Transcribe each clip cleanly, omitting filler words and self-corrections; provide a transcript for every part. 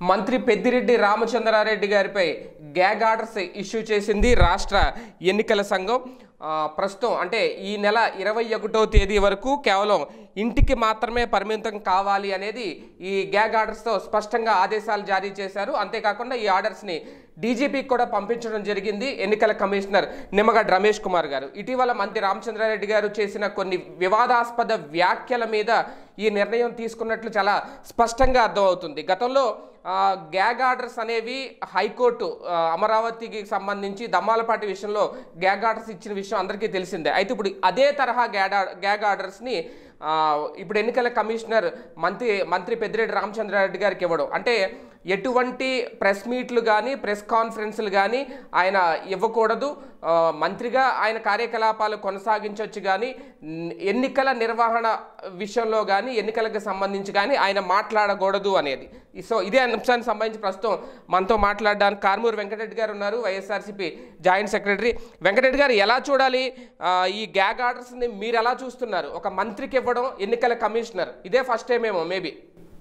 మంత్రి పెద్దిరెడ్డి రామచంద్రారెడ్డి గారిపై gag orders issue చేసింది రాష్ట్ర ఎన్నికల సంఘం. ప్రస్తుతం అంటే ఈ నెల 21వ తేదీ వరకు కేవలం ఇంటికి మాత్రమే పరిమితం కావాలి అనేది ఈ గ్యాగ్ ఆర్డర్స్తో స్పష్టంగా ఆదేశాలు జారీ చేశారు. అంతేకాకుండా ఈ ఆర్డర్స్ని డీజీపీకి కూడా పంపించడం జరిగింది ఎన్నికల కమిషనర్ నిమ్మగడ్డ రమేష్ కుమార్ గారు. ఇటీవల మంత్రి రామచంద్రారెడ్డి గారు చేసిన కొన్ని వివాదాస్పద వ్యాఖ్యల మీద ఈ నిర్ణయం తీసుకున్నట్లు చాలా స్పష్టంగా అర్థమవుతుంది. గతంలో గ్యాగ్ ఆర్డర్స్ అనేవి హైకోర్టు అమరావతికి సంబంధించి దమ్మాలపాటి విషయంలో గ్యాగ్ ఆర్డర్స్ ఇచ్చిన విషయం అందరికీ తెలిసిందే. అయితే ఇప్పుడు అదే తరహా గ్యాగ్ ఆర్డర్స్ని ఇప్పుడు ఎన్నికల కమిషనర్ మంత్రి పెద్దిరెడ్డి రామచంద్రారెడ్డి గారికి ఇవ్వడం అంటే ఎటువంటి ప్రెస్ మీట్లు కానీ ప్రెస్ కాన్ఫరెన్స్లు కానీ ఆయన ఇవ్వకూడదు, మంత్రిగా ఆయన కార్యకలాపాలు కొనసాగించవచ్చు, కానీ ఎన్నికల నిర్వహణ విషయంలో కానీ ఎన్నికలకు సంబంధించి కానీ ఆయన మాట్లాడకూడదు అనేది. సో ఇదే అంశానికి సంబంధించి ప్రస్తుతం మనతో మాట్లాడడానికి కారుమూరి వెంకటరెడ్డి గారు ఉన్నారు, వైఎస్ఆర్సీపీ జాయింట్ సెక్రటరీ. వెంకటరెడ్డి గారు, ఎలా చూడాలి ఈ గ్యాగ్ ఆర్డర్స్ని? మీరు ఎలా చూస్తున్నారు? ఒక మంత్రికి ఇవ్వడం ఎన్నికల కమిషనర్ ఇదే ఫస్ట్ టైం ఏమో మేబీ.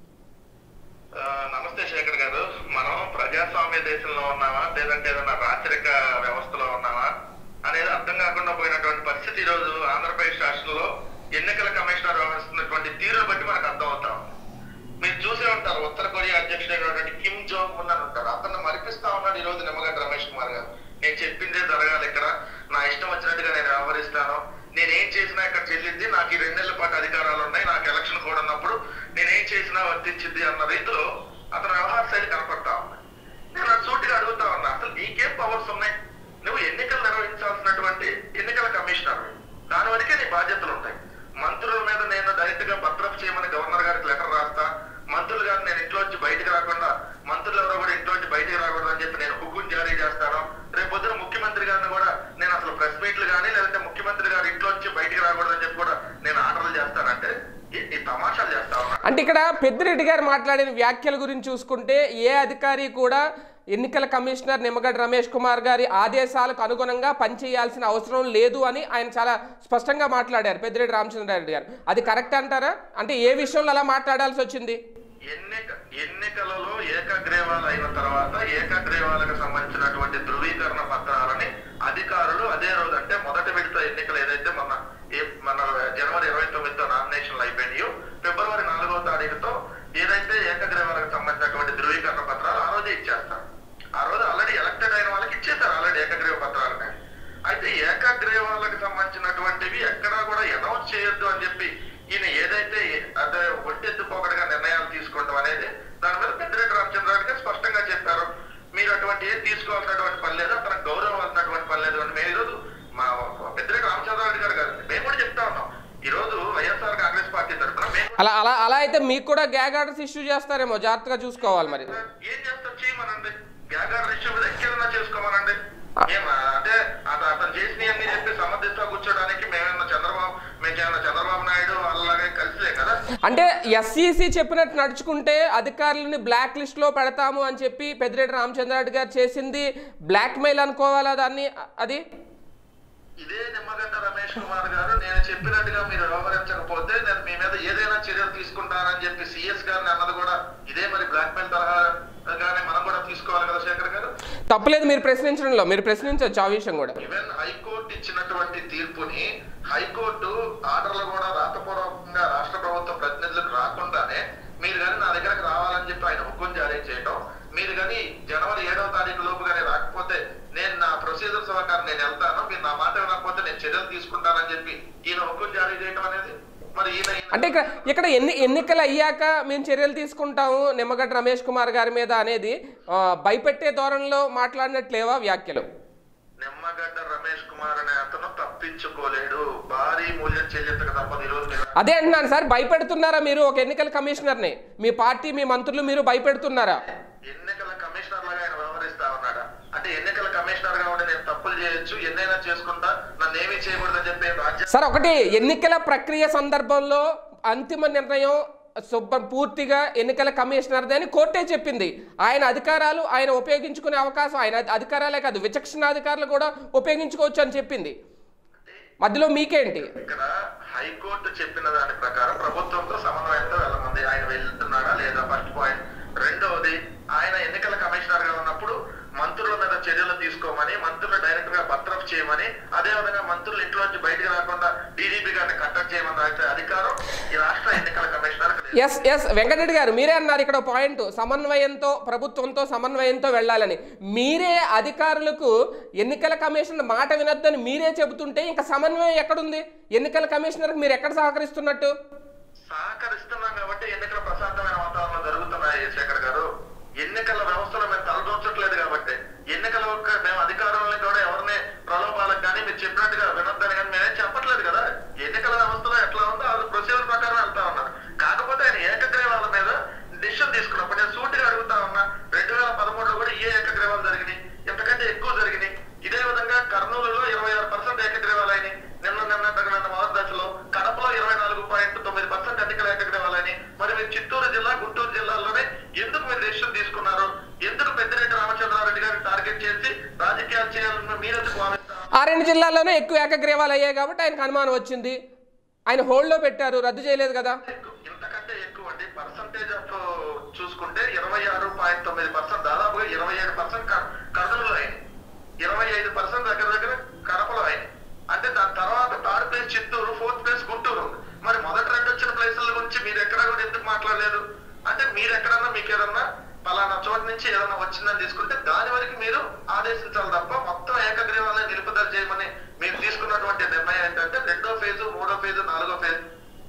నమస్తే శేఖర్ గారు. మనం ప్రజాస్వామ్య దేశంలో ఉన్నామా లేదంటే ఏదైనా రాచరిక వ్యవస్థలో ఉన్నామా అనేది అర్థం కాకుండా పోయినటువంటి పరిస్థితి ఈరోజు ఆంధ్రప్రదేశ్ రాష్ట్రంలో ఎన్నికల కమిషనర్ వ్యవహరిస్తున్నటువంటి తీరును బట్టి మనకు అర్థం అవుతాం. మీరు చూసే ఉంటారు, ఉత్తర కొరియా అధ్యక్షుడైనటువంటి కిమ్ జోంగ్ ఉన్ అని ఉంటారు, అతను మరిపిస్తా ఉన్నాడు ఈ రోజు నిమ్మగడ్డ రమేష్ కుమార్ గారు. నేను చెప్పిందే జరగాలి, ఇక్కడ నా ఇష్టం వచ్చినట్టుగా నేను వ్యవహరిస్తాను, నేనేం చేసినా ఇక్కడ చెల్లింది, నాకు ఈ 2 నెలల పాటు అధికారాలు ఉన్నాయి, నాకు ఎలక్షన్ కూడా ఉన్నప్పుడు నేనేం చేసినా వర్తించింది అన్న రీతిలో అతను వ్యవహార శైలి కనపడతా ఉంది. నేను సూటిగా అడుగుతా ఉన్నా, అసలు నీకేం పవర్స్ ఉన్నాయి? నువ్వు ఎన్నికలు నిర్వహించాల్సినటువంటి ఎన్నికల కమిషనర్, దాని వరకే నీ బాధ్యతలు ఉంటాయి. మంత్రుల మీద నేను డైరెక్ట్ గా బర్తరఫ్ చేయమని గవర్నర్ గారికి లెటర్ రాస్తా, మంత్రులు గారు నేను ఇంట్లో వచ్చి బయటకు రాకుండా, మంత్రులు ఎవరో కూడా ఇంట్లో వచ్చి బయటకు రాకూడదు అని చెప్పి నేను హుకుం జారీ చేస్తాను. రేపు పొద్దున ముఖ్యమంత్రి గారిని కూడా నేను అసలు ప్రెస్ మీట్లు కానీ లేదంటే ముఖ్యమంత్రి గారు ఇంట్లో వచ్చి బయటకు రాకూడదు అని చెప్పి కూడా నేను ఆర్డర్లు చేస్తానంటే ఈ తమాషాలు చేస్తా ఉన్నా. అంటే ఇక్కడ పెద్దిరెడ్డి గారు మాట్లాడిన వ్యాఖ్యల గురించి చూసుకుంటే ఏ అధికారి కూడా ఎన్నికల కమిషనర్ నిమ్మగడ్డ రమేష్ కుమార్ గారి ఆదేశాలకు అనుగుణంగా పనిచేయాల్సిన అవసరం లేదు అని ఆయన చాలా స్పష్టంగా మాట్లాడారు పెద్దిరెడ్డి రామచంద్రారెడ్డి గారు. అది కరెక్ట్ అంటారా? అంటే ఏ విషయంలో అలా మాట్లాడాల్సి వచ్చింది? ఎన్నికలలో ఏకగ్రీవాలు అయిన తర్వాత ఏకగ్రీవాలకు సంబంధించినటువంటి ధృవీకరణ పత్రాలని అధికారులు అదే రోజు అంటే మొదటి విడత ఎన్నికలు ఏదైతే మన జనవరి 29తో నామినేషన్లు అయిపోయినాయో ఫిబ్రవరి 4వ తారీఖుతో ఏదైతే ఏకగ్రీవాలకు సంబంధించినటువంటి ధృవీకరణ పత్రాలు ఆ రోజే ఇచ్చేస్తారు. ఆ రోజు ఆల్రెడీ ఎలక్టెడ్ అయిన వాళ్ళకి ఇచ్చేస్తారు ఆల్రెడీ ఏకగ్రీవ పత్రాలని. అయితే ఏకగ్రీవాలకు సంబంధించినటువంటివి ఎక్కడా కూడా అనౌన్స్ చేయొద్దు అని చెప్పి ఈయన ఏదైతే అదే ఒట్టెత్తుపోకడగా నిర్ణయాలు తీసుకోవడం అనేది దాని మీద పెద్దిరెడ్డి రామచంద్రారెడ్డి గారు స్పష్టంగా చెప్పారు. మీరు అటువంటి ఏం తీసుకోవాల్సినటువంటి పని లేదు, అతను గౌరవాల్సినటువంటి పని లేదు అని మేము ఈరోజు మా పెద్దిరెడ్డి రామచంద్రారెడ్డి గారు మేము కూడా చెప్తా ఉన్నాం. ఈ రోజు వైఎస్ఆర్ కాంగ్రెస్ పార్టీ తరఫున అలా అయితే మీకు కూడా గ్యాగ్ ఆర్డర్స్ ఇష్యూ చేస్తారేమో, జాగ్రత్తగా చూసుకోవాలి. మరి ఏం చేస్తారు? చేయమనండి, గ్యాగ్ ఆర్డర్ ఇష్యూ మీద ఎక్కడైనా చేసుకోమనండి. అంటే అతను చేసినవన్నీ చెప్పి సమర్థిస్తా కూర్చోడానికి మేము చంద్రబాబు నాయుడు అలాగే కలిసిలే కదా. అంటే ఎస్ఈసి చెప్పినట్టు నడుచుకుంటే అధికారులని బ్లాక్ లిస్ట్ లో పెడతాము అని చెప్పి పెద్దిరెడ్డి రామచంద్రారెడ్డి గారు చేసింది బ్లాక్ మెయిల్ అనుకోవాలా దాన్ని? అది ఇదే నిమ్మగడ్డ రమేష్ కుమార్ గారు నేను చెప్పినట్టుగా మీరు వ్యవహరించకపోతే నేను మీ మీద ఏదైనా చర్యలు తీసుకుంటానని చెప్పి సిఎస్ గారిని అన్నది కూడా ఇదే. మరి బ్లాక్ మెయిల్ తరహాగానే మనం కూడా తీసుకోవాలి కదా శేఖర్ గారు. తప్పలేదు మీరు ప్రశ్నించడంలో, మీరు ప్రశ్నించవచ్చు ఆ విషయం కూడా. ఈవెన్ హైకోర్టు ఇచ్చినటువంటి తీర్పుని హైకోర్టు ఆర్డర్లు కూడా రాతపూర్వకంగా రాష్ట్ర ప్రభుత్వ ప్రతినిధులకు రాకుండానే మీరు కానీ నా దగ్గరకు రావాలని చెప్పి ఆయన హుకుం జారీ చేయడం, మీరు కానీ జనవరి 7వ తారీఖు లోపు కానీ రాకపోతే నేను నా ప్రొసీజర్ సహకారం నేను వెళ్తాను, మీరు నా మాట వినకపోతే నేను చర్యలు తీసుకుంటానని చెప్పి ఈయన హుకుం జారీ చేయడం అనేది మరి అంటే ఇక్కడ ఎన్నికలు అయ్యాక మేము చర్యలు తీసుకుంటాము నిమ్మగడ్డ రమేష్ కుమార్ గారి మీద అనేది భయపెట్టే ధోరణిలో మాట్లాడినట్లేవా వ్యాఖ్యలు? నిమ్మగడ్డ రమేష్ కుమార్ అనే అతను తప్పించుకోలేడు, భారీ మూల్యం చెల్లించక తప్పదు. ఈ రోజు అదే అంటున్నాను సార్, భయపెడుతున్నారా మీరు ఒక ఎన్నికల కమిషనర్ ని? మీ పార్టీ మీ మంత్రులు మీరు భయపెడుతున్నారా? ఎన్నికల కమిషనర్ లాగా ఆయన వ్యవహరిస్తా ఉన్నాడా? అంటే ఎన్నికల కమిషనర్ గా ఉండి నేను తప్పులు చేయొచ్చు, ఎన్నైనా చేసుకుంటా, నన్ను ఏమీ చేయకూడదని చెప్పి సార్ ఒకటి ఎన్నికల ప్రక్రియ సందర్భంలో అంతిమ నిర్ణయం పూర్తిగా ఎన్నికల కమిషనర్దే అని కోర్టే చెప్పింది. ఆయన అధికారాలు ఆయన ఉపయోగించుకునే అవకాశం, ఆయన అధికారాలే కాదు విచక్షణాధికారులు కూడా ఉపయోగించుకోవచ్చు అని చెప్పింది. మధ్యలో మీకేంటి? ఇక్కడ హైకోర్టు చెప్పిన దాని ప్రకారం ప్రభుత్వంతో సమన్వయంతో వెళ్ళమంది. ఆయన వెళ్తున్నాడా లేదా? First point. రెండవది, ఆ ఎస్ వెంకటరెడ్డి గారు మీరే అన్నారు ఇక్కడ పాయింట్, సమన్వయంతో ప్రభుత్వంతో సమన్వయంతో వెళ్ళాలని. మీరే అధికారులకు ఎన్నికల కమిషన్ మాట వినొద్దని మీరే చెబుతుంటే ఇంకా సమన్వయం ఎక్కడుంది? ఎన్నికల కమిషనర్కి మీరు ఎక్కడ సహకరిస్తున్నట్టు? సహకరిస్తున్నాం కాబట్టి ఎన్నికల ప్రశాంతమైన వాతావరణం జరుగుతున్నాయి శేఖర్ గారు. ఎన్నికల వ్యవస్థలో మేము తలదూర్చట్లేదు కాబట్టి, ఎన్నికల మేము అధికారులను కూడా ఎవరిని ప్రలోభాలకు కానీ మీరు చెప్పినట్టుగా వినొద్దని కానీ మేమేం చెప్పట్లేదు కదా. ఎన్నికల వ్యవస్థలో ఎట్లా ఉందో అది ప్రొసీజర్ ప్రకారం వెళ్తా ఉన్నారు. కాకపోతే ఆయన ఏకగ్రీవాల మీద డిసిషన్ తీసుకున్నప్పుడు నేను సూటిగా అడుగుతా ఉన్నా, 2013లో కూడా ఏ ఏకగ్రీవాలు జరిగినాయి? ఎంతకంటే ఎక్కువ జరిగినాయి. ఇదే విధంగా కర్నూలులో 26% ఏకగ్రీవాలు అయినాయి. నిన్న మొదటి దశలో కడపలో 24.9% ఎన్నికల ఏకగ్రీవాలని. మరి మీరు చిత్తూరు జిల్లా, గుంటూరు జిల్లాల్లోనే ఎందుకు మీరు డెసిషన్ తీసుకున్నారు? ఎందుకు పెద్దిరెడ్డి రామచంద్రారెడ్డి గారిని టార్గెట్ చేసి రాజకీయాలు చేయాలని మీరెందుకు భావిస్తారు? ఆ 2 జిల్లాల్లోనే ఎక్కువ ఏకగ్రీవాలు అయ్యాయి కాబట్టి ఆయనకు అనుమానం వచ్చింది. ఆయన హోల్డ్లో పెట్టారు, రద్దు చేయలేదు కదా. ఇంతకంటే ఎక్కువ అండి. పర్సంటేజ్ ఆఫ్ చూసుకుంటే 26.9%, దాదాపుగా 27% కర్నూలులో అయింది, 25% దగ్గర కడపలో అయింది. అంటే దాని తర్వాత third place Chittoor, 4th place Guntur ఉంది. మరి మొదటి 2 వచ్చిన ప్లేసుల గురించి మీరు ఎక్కడ కూడా ఎందుకు మాట్లాడలేదు? అంటే మీరు ఎక్కడన్నా మీకు ఏదన్నా పలానా చోటు నుంచి ఏదన్నా వచ్చిందని తీసుకుంటే దాని వరకు మీరు ఆదేశించాలి తప్ప మొత్తం ఏకగ్రీవాలను నిలుపుదల చేయమని మీరు తీసుకున్నటువంటి నిర్ణయం ఏంటంటే 2వ ఫేజు, 3వ ఫేజు, 4వ ఫేజు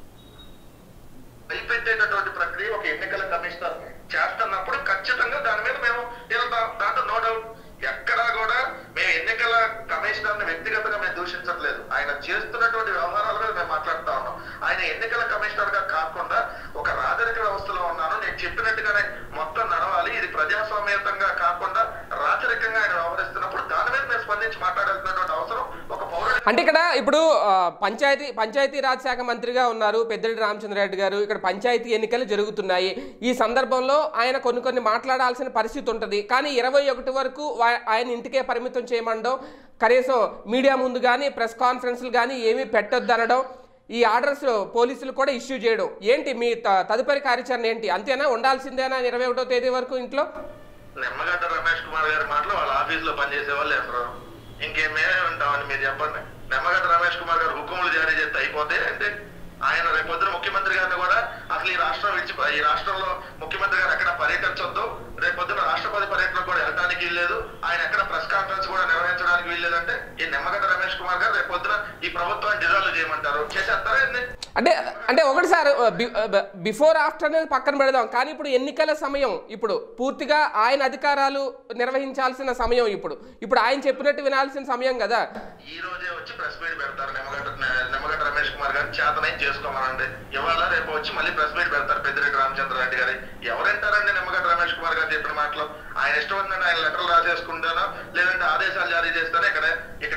అయిపెట్టేటటువంటి ప్రక్రియ ఒక ఎన్నికల కమిషనర్ చేస్తున్నప్పుడు ఖచ్చితంగా దాని మీద మేము వెళ్తాం. దాంట్లో నో డౌట్. ఎక్కడా కూడా మేము ఎన్నికల కమిషనర్ ని వ్యక్తిగతంగా మేము దూషించట్లేదు. ఆయన చేస్తున్నటువంటి వ్యవహారాల మీద మేము మాట్లాడుతా ఉన్నాం. ఆయన ఎన్నికల కమిషనర్ గా కాకుండా ఒక రాజరిక వ్యవస్థలో ఉన్నాను, నేను చెప్పినట్టుగానే మొత్తం నడవాలి, ఇది ప్రజాస్వామ్యతంగా కాకుండా రాజరికంగా ఆయన వ్యవహరిస్తున్నప్పుడు దాని మీద మేము స్పందించి మాట్లాడాల్సినటువంటి అవసరం ఒక పౌరుడు. అంటే ఇక్కడ ఇప్పుడు పంచాయతీరాజ్ శాఖ మంత్రిగా ఉన్నారు పెద్దిరెడ్డి రామచంద్రారెడ్డి గారు. ఇక్కడ పంచాయతీ ఎన్నికలు జరుగుతున్నాయి. ఈ సందర్భంలో ఆయన కొన్ని మాట్లాడాల్సిన పరిస్థితి ఉంటుంది. కానీ 21 వరకు ఆయన ఇంటికే పరిమితం చేయమండో, కనీసం మీడియా ముందు కానీ ప్రెస్ కాన్ఫరెన్స్లు కానీ ఏమీ పెట్టొద్దు అనడం, ఈ ఆర్డర్స్ పోలీసులు కూడా ఇష్యూ చేయడం, ఏంటి మీ తదుపరి కార్యాచరణ ఏంటి? అంతేనా, ఉండాల్సిందేనా 21వ తేదీ వరకు ఇంట్లో? నిమ్మగడ్డ రమేష్ కుమార్ గారి మాటలు వాళ్ళ ఆఫీస్ లో పనిచేసే వాళ్ళు ఎవరు? ఇంకేమేమే ఉంటామని మీరు చెప్పండి. నిమ్మగడ్డ రమేష్ కుమార్ గారు హుకుములు జారీ చేస్తే అయిపోతే అంటే ఆయన రేపొద్దున ముఖ్యమంత్రి గారిని కూడా అసలు ఈ రాష్ట్రంలో ముఖ్యమంత్రి గారు ఎక్కడ పర్యటించొద్దు, రేపొద్దున రాష్ట్రపతి పర్యటన కూడా వెళ్ళడానికి వీల్లేదు, ఆయన ఎక్కడ ప్రెస్ కాన్ఫరెన్స్ కూడా నిర్వహించడానికి వీల్లేదంటే ఈ నిమ్మగడ్డ రమేష్ కుమార్ గారు రేపొద్దున ఈ ప్రభుత్వాన్ని డిజాల్వ్ చేయమంటారు, చేసేస్తారా? అంటే ఒకటి సార్, బిఫోర్ ఆఫ్టర్ అనేది పక్కన పెడదాం, కానీ ఇప్పుడు ఎన్నికల సమయం, ఇప్పుడు పూర్తిగా ఆయన అధికారాలు నిర్వహించాల్సిన సమయం, ఇప్పుడు ఆయన చెప్పినట్టు వినాల్సిన సమయం కదా. ఈ రోజే వచ్చి ప్రెస్ మీట్ పెడతారు నిమ్మగడ్డ రమేష్ కుమార్ గారు, చేతనై చేసుకోమనండి. ఇవాళ రేపు వచ్చి మళ్ళీ ప్రెస్ మీట్ పెడతారు పెద్దిరెడ్డి రామచంద్రారెడ్డి గారి. ఎవరంటారండి నిమ్మగడ్డ రమేష్ కుమార్ గారు చెప్పిన మాటలు? ఆయన ఇష్టం ఉందండి, ఆయన లెటర్లు రాసేసుకుంటానో లేదంటే ఆదేశాలు జారీ చేస్తానో ఇక్కడేం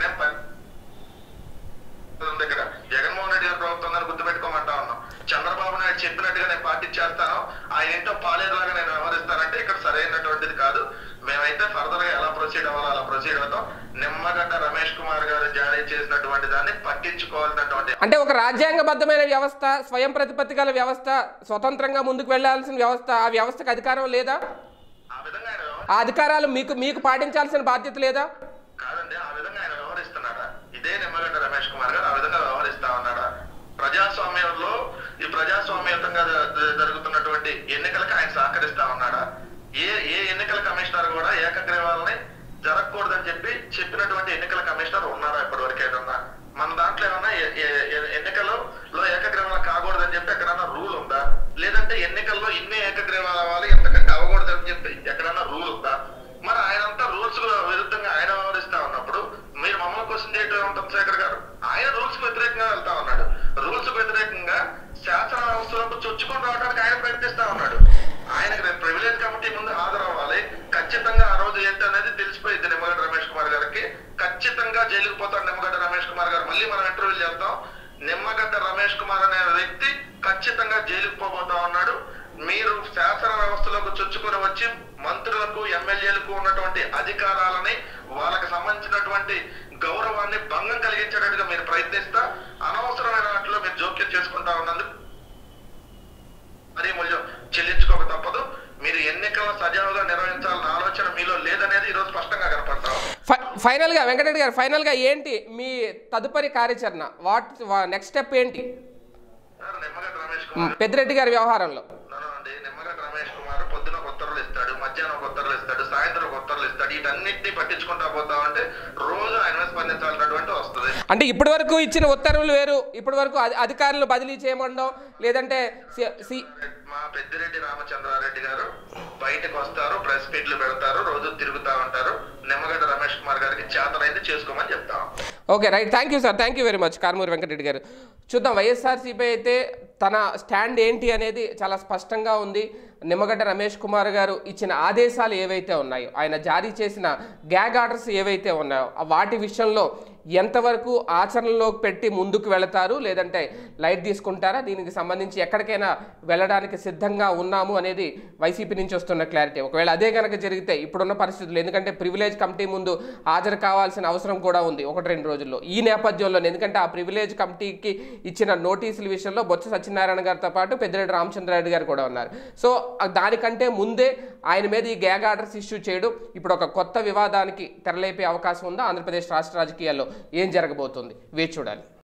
ఇక్కడ జగన్మోహన్ రెడ్డి గారి ప్రభుత్వం గుర్తుపెట్టుకోమంటా ఉన్నాం. చంద్రబాబు నాయుడు చెప్పినట్టుగా నేను పార్టీ చేస్తాను, ఆయన ఏంటో పాలేరులాగా నేను వ్యవహరిస్తానంటే ఇక్కడ సరైనటువంటిది కాదు. మేమైతే ఫర్దర్ గా ఎలా ప్రొసీడ్ అవ్వాలో అలా ప్రొసీడ్ అవుతాం. నిమ్మగడ్డ రమేష్ కుమార్ గారు జారీ చేసినటువంటి దాన్ని పట్టించుకోవాల్సినటువంటి, అంటే ఒక రాజ్యాంగబద్ధమైన వ్యవస్థ, స్వయం ప్రతిపత్తి గల వ్యవస్థ, స్వతంత్రంగా ముందుకు వెళ్లాల్సిన వ్యవస్థ, ఆ వ్యవస్థకు అధికారం లేదా? ఆ విధంగా ఆయన ఆ అధికారాలు మీకు పాటించాల్సిన బాధ్యత లేదా? కాదండి, ఆ విధంగా ఆయన వ్యవహరిస్తున్నాడా? ఇదే నిమ్మగడ్డ రమేష్ కుమార్ గారు ఆ విధంగా వ్యవహరిస్తా ఉన్నాడా? ప్రజాస్వామ్యంలో ఈ ప్రజాస్వామ్యతంగా జరుగుతున్నటువంటి ఎన్నికలకు ఆయన సహకరిస్తా ఉన్నాడా? ఏ ఎన్నికల కమిషనర్ కూడా ఏకగ్రీవాలని జరగకూడదని చెప్పినటువంటి ఎన్నికల కమిషనర్ ఉన్నారా ఇప్పటివరకు? ఏదన్నా మన దాంట్లో ఏమన్నా ఎన్నికల్లో ఏకగ్రీవాలు కాకూడదని చెప్పి ఎక్కడన్నా రూల్ ఉందా? లేదంటే ఎన్నికల్లో ఇన్ని ఏకగ్రీవాలు అవ్వాలి, ఎంతకంటే అవ్వకూడదని చెప్పి ఎక్కడన్నా రూల్ ఉందా? మరి ఆయనంతా రూల్స్ విరుద్ధంగా ఆయన వ్యవహరిస్తా ఉన్నప్పుడు మీరు మమ్మల్ని క్వశ్చన్ చేయడం ఉంటుంది శేఖర్ గారు. ఆయన రూల్స్ కు వ్యతిరేకంగా వెళ్తా ఉన్నాడు. రూల్స్ కు వ్యతిరేకంగా శాసన వ్యవస్థలకు చొచ్చుకొని రావడానికి ఆయన ప్రయత్నిస్తా ఉన్నాడు. ఆయనకు రేపు ప్రివిలేజ్ కమిటీ ముందు హాజరవ్వాలి. ఖచ్చితంగా ఆ రోజు ఏంటనేది తెలిసిపోయింది నిమ్మగడ్డ రమేష్ కుమార్ గారికి. ఖచ్చితంగా జైలుకు పోతాడు నిమ్మగడ్డ రమేష్ కుమార్ గారు. మళ్ళీ మనం ఇంటర్వ్యూ చేద్దాం. నిమ్మగడ్డ రమేష్ కుమార్ అనే వ్యక్తి ఖచ్చితంగా జైలుకు పోబోతా ఉన్నాడు. మీరు శాసన వ్యవస్థలోకి చొచ్చుకొని వచ్చి మంత్రులకు, ఎమ్మెల్యేలకు ఉన్నటువంటి అధికారాలని, వాళ్ళకి సంబంధించినటువంటి గౌరవాన్ని భంగం కలిగించేటట్టుగా మీరు ప్రయత్నిస్తా అనవసరమైన వాటిలో మీరు జోక్యం చేసుకుంటా ఉన్నందుకు మరీ మూల్యం చెల్లించుకోక తప్పదు. మీరు ఎన్నికలను సజావుగా నిర్వహించాలన్న ఆలోచన మీలో లేదనేది ఈరోజు స్పష్టంగా కనపడతాం. ఫైనల్ గా వెంకటరెడ్డి గారు, ఫైనల్ గా ఏంటి మీ తదుపరి కార్యాచరణ? నెక్స్ట్ స్టెప్ ఏంటి? నిమ్మగడ్డ రమేష్ పెద్దిరెడ్డి గారి వ్యవహారంలో. అండి నిమ్మగడ్డ రమేష్ కుమార్ పొద్దున ఒక ఉత్తర్వులు ఇస్తాడు, మధ్యాహ్నం ఒక ఉత్తర్వులు ఇస్తాడు, సాయంత్రం ఒక ఉత్తర్వులు ఇస్తాడు. వీటన్నిటిని పట్టించుకుంటా పోతా ఉంటే రోజు ఆయన మీద స్పందించాలన్నటువంటి వస్తుంది. అంటే ఇప్పటి వరకు ఇచ్చిన ఉత్తర్వులు వేరు, ఇప్పటి వరకు అధికారులు బదిలీ చేయమండం, లేదంటే మా పెద్దిరెడ్డి రామచంద్రారెడ్డి గారు బయటకు వస్తారు, ప్రెస్ మీట్లు పెడతారు, రోజు తిరుగుతా ఉంటారు. నిమ్మగడ్డ రమేష్ కుమార్ గారికి చేతనైంది చేసుకోమని చెప్తాం. Okay, right. Thank you sir, thank you very much Karumuri Venkata Reddy గారు. చూద్దాం వైఎస్ఆర్సీపీ అయితే తన స్టాండ్ ఏంటి అనేది చాలా స్పష్టంగా ఉంది. నిమ్మగడ్డ రమేష్ కుమార్ గారు ఇచ్చిన ఆదేశాలు ఏవైతే ఉన్నాయో, ఆయన జారీ చేసిన గ్యాగ్ ఆర్డర్స్ ఏవైతే ఉన్నాయో వాటి విషయంలో ఎంతవరకు ఆచరణలోకి పెట్టి ముందుకు వెళతారు, లేదంటే లైట్ తీసుకుంటారా, దీనికి సంబంధించి ఎక్కడికైనా వెళ్ళడానికి సిద్ధంగా ఉన్నాము అనేది వైసీపీ నుంచి వస్తున్న క్లారిటీ. ఒకవేళ అదే కనుక జరిగితే ఇప్పుడున్న పరిస్థితులు, ఎందుకంటే ప్రివిలేజ్ కమిటీ ముందు హాజరు కావాల్సిన అవసరం కూడా ఉంది 1-2 రోజుల్లో. ఈ నేపథ్యంలో ఎందుకంటే ఆ ప్రివిలేజ్ కమిటీకి ఇచ్చిన నోటీసుల విషయంలో బొత్స సత్యనారాయణ గారితో పాటు పెద్దిరెడ్డి రామచంద్రారెడ్డి గారు కూడా ఉన్నారు. సో దానికంటే ముందే ఆయన మీద ఈ గ్యాగ్ ఆర్డర్స్ ఇష్యూ చేయడం ఇప్పుడు ఒక కొత్త వివాదానికి తెరలేపే అవకాశం ఉందా? ఆంధ్రప్రదేశ్ రాష్ట్ర రాజకీయాల్లో ఏం జరగబోతుంది వేచి చూడాలి.